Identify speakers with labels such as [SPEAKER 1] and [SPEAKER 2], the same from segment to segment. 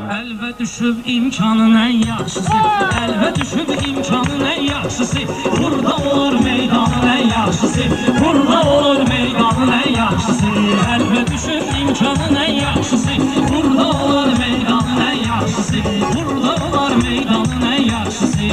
[SPEAKER 1] Əlvə düşüb imkanın ən yaxşısı, əlvə düşüb imkanın ən yaxşısı, burada olur meydanın ən yaxşısı, burada olur meydanın ən yaxşısı. Əlvə düşüb imkanın ən yaxşısı, burada olur meydanın ən yaxşısı, burada olur meydanın ən yaxşısı.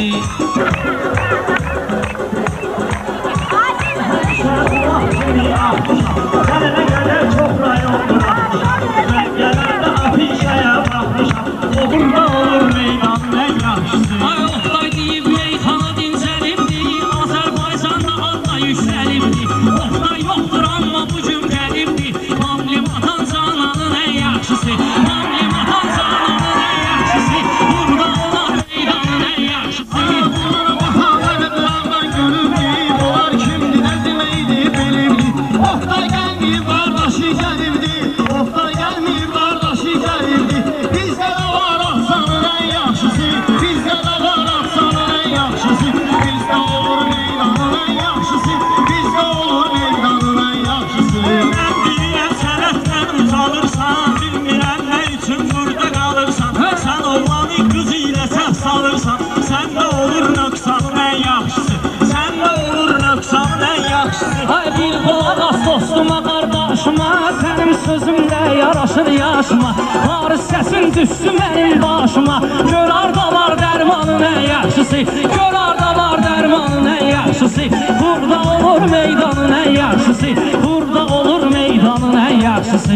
[SPEAKER 1] Sənə qədər çox rayondur, rənglərdə afişəyə baxmışam, o burada olur meydanın ən yaxşısı. Ay Oqtay deyib meyxana dincəlibdir, Azərbaycanda adla yüksəlibdir. Oqtay yoxdur amma bugün gəlibdir, Mamlim atan cananın ən yaxşısı, Mamlim atan cananın ən yaxşısı, burada olur meydanın ən yaxşısı. Bunlara baxanlar qıraqdan görübdir, onlar kimdir, nə deməkdir, bilibdir. Oqtay gəlməyib, qardaşı gəlibdir, Oqtay gəlməyib, qardaşı gəlibdir. Bizdə də var Ağsanın ən yaxşısı, bizdə də var Ağsanın ən yaxşısı. Bizdə olur meydanın ən yaxşısı, bizdə olur meydanın ən yaxşısı. Mən deyirəm sənətdən utanırsan, bilmirəm nə üçün burada qalırsan. Sən oğlanı qız ilə səhv salırsan, səndə olur nöqsanın ən yaxşısı, səndə olur nöqsanın ən yaxşısı. Ay bir qolaq as dostuma, qardaşıma, sənin sözümlə yaraşır yaşıma. Varız səsin düşsü mənim başıma, gör arda var dərmanın ən yaxşısı, gör arda var dərmanın ən yaxşısı. Burada olur meydanın ən yaxşısı, burada olur meydanın ən yaxşısı.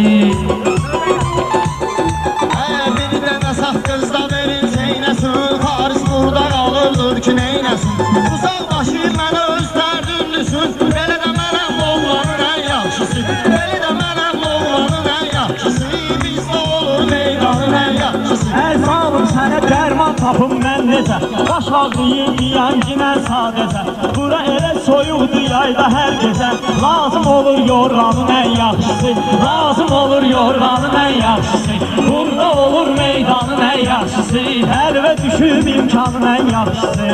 [SPEAKER 1] Bir dənə saf qızda verin seynəsin, Paris burada qalırdır ki neynəsin. Uzaq başı mənə öz dərdim düşün, belə də mənəm oğlanın ən yaxşısı, belə də mənəm oğlanın ən yaxşısı. Bizdə olur meydanın ən yaxşısı. Ey sağım sənə dərman tapım mən necə, baş ağrıyır deyən ginən sadəcə. Bura elə soyuqdur yayda hər gecə, lazım olur yorğanın ən yaxşısı, lazım olur yorğanın ən yaxşısı. Burada olur meydanın ən yaxşısı, əlvə düşüb imkanın ən yaxşısı.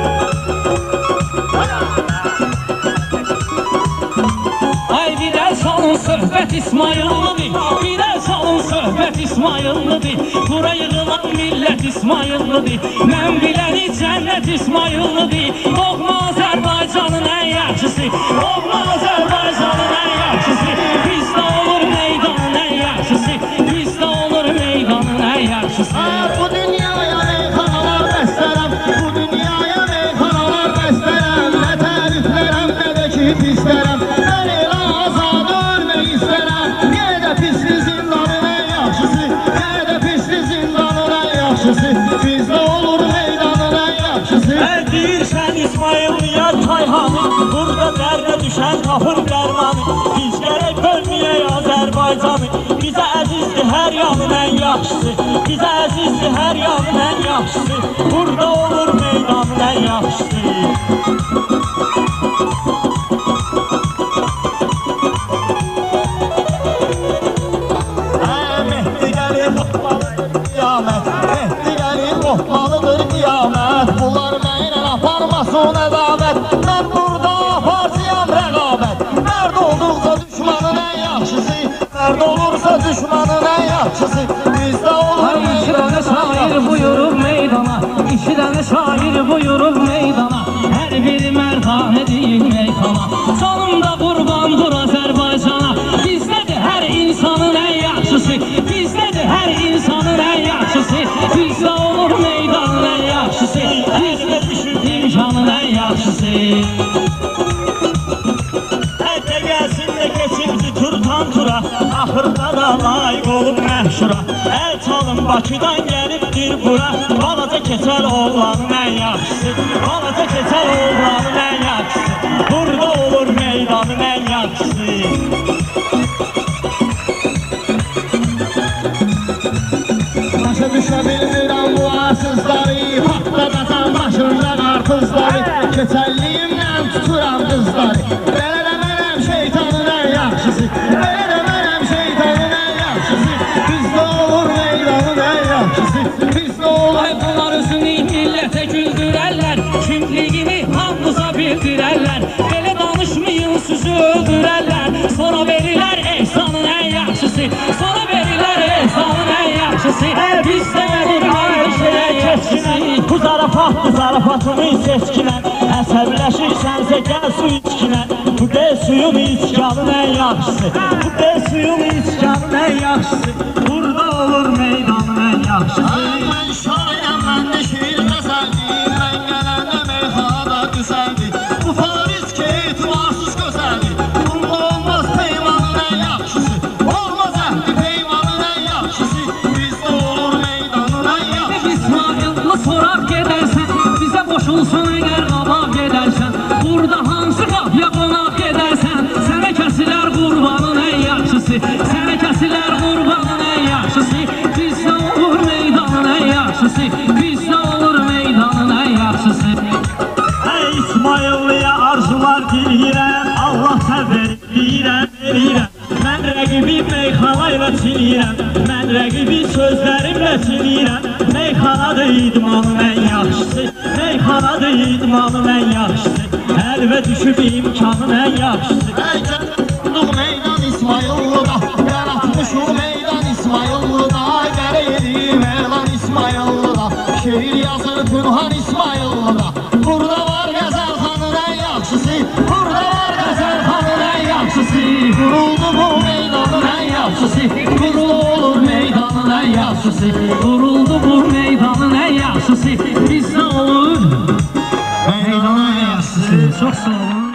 [SPEAKER 1] Ay bir el salın söhbət İsmayıllıdır, bir el salın söhbət İsmayıllıdır. Bura yığılan millət İsmayıllıdır, mən biləni cənnət İsmayıllıdır. Doğma Azərbaycanın ən yaxşısı, doğma Azərbaycanın ən yaxşısı. Bizdə olur meydanın ən yaxşısı, bizdə olur meydanın ən yaxşısı. Bu dünyaya meyxanalar bəstərəm, bu dünyaya meyxanalar bəstərəm. Nə təriflərəm, nə də ki pislərəm, mən elə azad ölmək istərəm. Yenə də pisli zindanın ən yaxşısı, yenə də pisli zindanın ən yaxşısı. Bizdə olur meydanın ən yaxşısı. Deyirsən İsmayıllıya Tayhanı, burada dərdə düşən tapır dərmanı. Biz gərək bölməyək Azərbaycanı, bizə əzizdir hər yanın ən yaxşısı, bizə əzizdir hər yanın ən yaxşısı. Burada olur meydanın ən yaxşısı. Mehdi gəlir qiyamət, Mehdi gəlir qopmalıdır qiyamət. Bunlar mənə aparmasın əzabət, mən burada aparcıyam rəqabət. Mərd olduqca düşmanın ən yaxşısı, mərd olursa düşmanın ən yaxşısı. Bizdə olur meydanın ən yaxşısı. Buyurub meydana, iki dənə şair buyurub meydana, hər biri mərdanə deyil meyxana. Canım da qurbandır Azərbaycana, bizdədir hər insanın ən yaxşısı, bizdədir hər insanın ən yaxşısı. Bizdə olur meydanın ən yaxşısı, bizdə düşüb imkanın ən yaxşısı. Həcə gəlsin də keçibdi turtan tura, axırda da layiq olub məhşura. Əl çalın Bakıdan gəlibdir bura, balaca keçər oğlanın ən yaxşısı, balaca keçər oğlanın ən yaxşısı. Burada olur meydanın ən yaxşısı. Başa düşə bilmirəm bu asızları, patladacam başımda qarpızları. Keçərliyimdən tuturam qızları, belə də mənəm şeytanın ən yaxşısı, belə də mənəm şeytanın ən yaxşısı. Bizdə olur meydanın ən yaxşısı, bizdə olur. Ay bunlar özünü millətə güldürərlər, kimliyini hamımıza bildirərlər. Belə danışmayın sizi öldürərlər, sonra verirlər ehsanın ən yaxşısı, sonra verirlər ehsanın ən yaxşısı.
[SPEAKER 2] yaxşısı. Bizdə olur meydanın ən yaxşısı.
[SPEAKER 1] Bu zarafatımı seçkinən, əsəbləşirsənsə gəl su içkinən. Bu del suyun içkanın ən yaxşısı. Bu del suyun içkanın ən yaxşısı. Burada olur meydanın ən yaxşısı.
[SPEAKER 3] Mən şairəm, mən də şiir qəzəldir. Mən gələndə meyxanada düzəldir. Bu Paris ki etibarsız gözəldir. Bunda olmaz peymanın ən yaxşısı. Olmaz əhdi peymanın ən yaxşısı. Bizdə olur meydanın ən yaxşısı.
[SPEAKER 2] İsmail'la soraq gedərsən, bizə qoşulsun əgər qabaq gedərsən. Burada hansı qapıya qonaq gedərsən, sənə kəsilər qurbanın ən yaxşısı. Sənə kəsilər qurbanın ən yaxşısı. Bizdə olur meydanın ən yaxşısı. Bizdə olur meydanın ən yaxşısı.
[SPEAKER 1] Ey İsmailliyə arzular diləyirəm, Allah səvər verirəm. Mən rəqibi meyxana ilə çiliyirəm, mən rəqibi sözlərimlə çiliyirəm. Meyxanadır idmanın ən yaxşısı, meyxanadır idmanın ən yaxşısı. Əlvə düşüb imkanın ən yaxşısı.
[SPEAKER 3] Əycənduk meydan İsmaillıda, yaratmışıq meydan İsmaillıda. Qərə yedim elan İsmaillıda, şeir yazır Pünhan İsmaillıda. Burada var Qəzəlxanın ən yaxşısı, burada var Qəzəlxanın ən yaxşısı. Quruldu bu meydanın ən yaxşısı, qurulu olur meydanın ən yaxşısı.
[SPEAKER 2] Quruldu bu meydanın ən yaxşısı. Bizdə olur meydanın ən yaxşısı. Çox sağ olun.